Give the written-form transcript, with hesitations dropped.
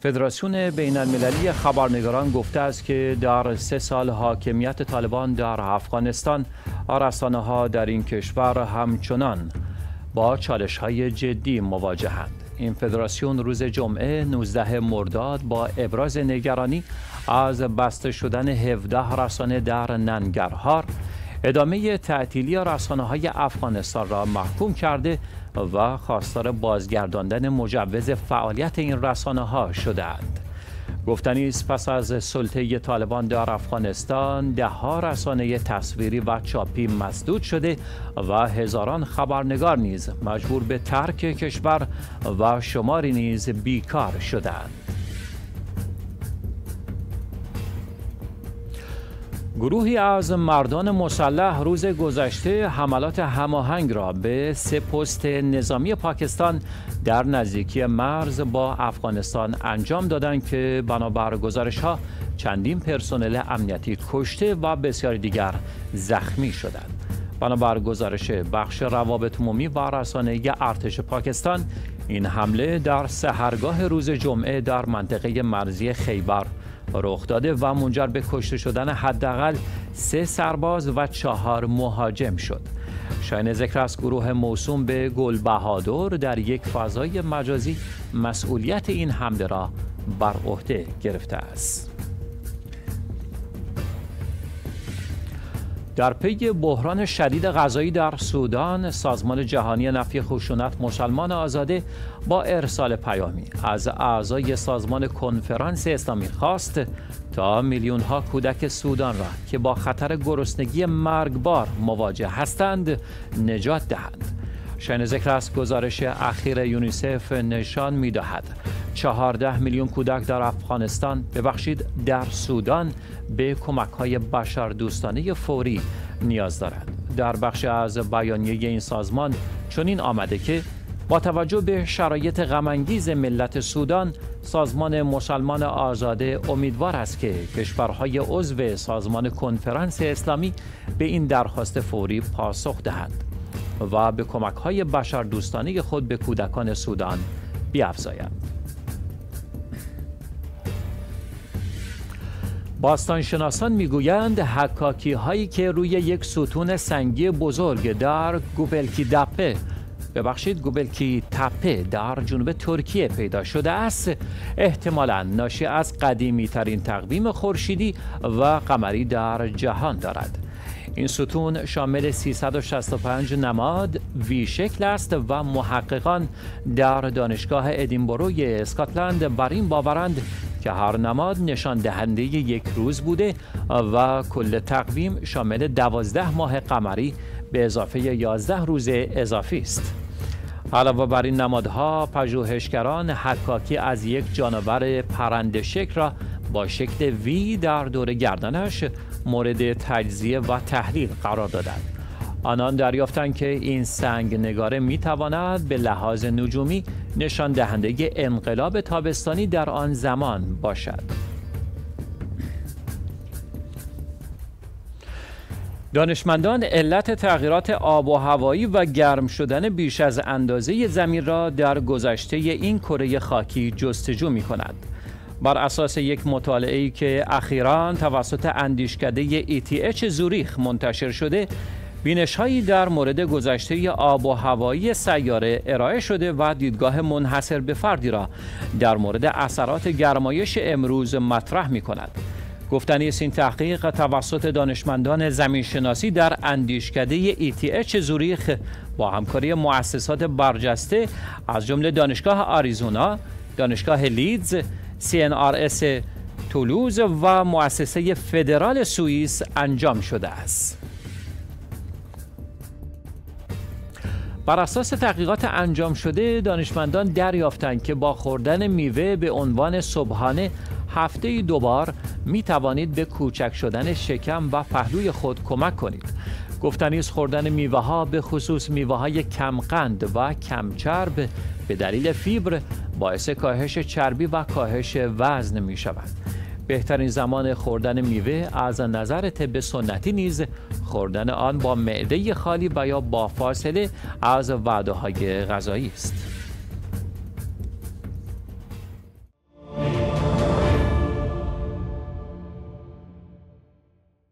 فدراسیون بین المللی خبرنگاران گفته است که در 3 سال حاکمیت طالبان در افغانستان، رسانه‌ها در این کشور همچنان با چالش‌های جدی مواجهند. این فدراسیون روز جمعه 19 مرداد با ابراز نگرانی از بسته شدن 17 رسانه در ننگرهار، ادامه تعطیلی رسانه‌های افغانستان را محکوم کرده و خواستار بازگرداندن مجوز فعالیت این رسانه‌ها شده‌اند. گفتنی است پس از سلطه طالبان در افغانستان، ده‌ها رسانه تصویری و چاپی مسدود شده و هزاران خبرنگار نیز مجبور به ترک کشور و شماری نیز بیکار شده‌اند. گروهی از مردان مسلح روز گذشته حملات هماهنگ را به 3 پست نظامی پاکستان در نزدیکی مرز با افغانستان انجام دادند که بنابر گزارش‌ها چندین پرسنل امنیتی کشته و بسیاری دیگر زخمی شدند. بنابر گزارش بخش روابط عمومی و رسانه‌ای ارتش پاکستان، این حمله در سحرگاه روز جمعه در منطقه مرزی خیبر رخ داده و منجر به کشته شدن حداقل 3 سرباز و 4 مهاجم شد. شایان ذکر است گروه موسوم به گلبهادر در یک فضای مجازی مسئولیت این حمله را بر عهده گرفته است. در پی بحران شدید غذایی در سودان، سازمان جهانی نفی خشونت مسلمان آزاده با ارسال پیامی از اعضای سازمان کنفرانس اسلامی خواست تا میلیون‌ها کودک سودان را که با خطر گرسنگی مرگبار مواجه هستند نجات دهند. شایان ذکر است گزارش اخیر یونیسف نشان می‌دهد 14 میلیون کودک در افغانستان، در سودان به کمک‌های بشردوستانه فوری نیاز دارند. در بخش از بیانیه این سازمان چنین آمده که با توجه به شرایط غم‌انگیز ملت سودان، سازمان مسلمان آزاده امیدوار است که کشورهای عضو سازمان کنفرانس اسلامی به این درخواست فوری پاسخ دهند و به کمک‌های بشردوستانه خود به کودکان سودان بیفزایند. باستانشناسان میگویند حکاکی هایی که روی یک ستون سنگی بزرگ در گوبلکی تپه در جنوب ترکیه پیدا شده است، احتمالاً ناشی از قدیمی ترین تقویم خورشیدی و قمری در جهان دارد. این ستون شامل 365 نماد وی شکل است و محققان در دانشگاه ادینبروی اسکاتلند بر این باورند که هر نماد نشان دهنده یک روز بوده و کل تقویم شامل 12 ماه قمری به اضافه 11 روز اضافی است. علاوه بر این نمادها، پژوهشگران حکاکی از یک جانور پرنده شکل را با شکل وی در دور گردنش مورد تجزیه و تحلیل قرار دادند. آنان دریافتند که این سنگ نگاره می تواند به لحاظ نجومی نشان دهنده انقلاب تابستانی در آن زمان باشد. دانشمندان علت تغییرات آب و هوایی و گرم شدن بیش از اندازه زمین را در گذشته این کره خاکی جستجو می کنند. بر اساس یک مطالعه‌ای که اخیراً توسط اندیشکده ETH زوریخ منتشر شده، بینش‌هایی در مورد گذشته آب و هوایی سیاره ارائه شده و دیدگاه منحصر به فردی را در مورد اثرات گرمایش امروز مطرح می‌کند. گفتنی است این تحقیق توسط دانشمندان زمینشناسی در اندیشکده ETH زوریخ با همکاری مؤسسات برجسته از جمله دانشگاه آریزونا، دانشگاه لیدز، CNRS تولوز و مؤسسه فدرال سوئیس انجام شده است. بر اساس تحقیقات انجام شده، دانشمندان دریافتند که با خوردن میوه به عنوان صبحانه هفته‌ای 2 بار می توانید به کوچک شدن شکم و پهلوی خود کمک کنید. گفتنی است خوردن میوه‌ها به خصوص میوه‌های کمقند و کم چرب به دلیل فیبر باعث کاهش چربی و کاهش وزن می شود. بهترین زمان خوردن میوه از نظر طب سنتی نیز خوردن آن با معده خالی و یا با فاصله از وعده‌های غذایی است.